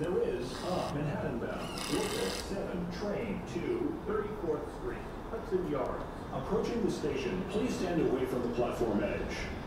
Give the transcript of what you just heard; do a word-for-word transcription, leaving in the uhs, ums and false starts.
There is a Manhattan bound Local seven train to thirty-fourth Street, Hudson Yards. Approaching the station, please stand away from the platform edge.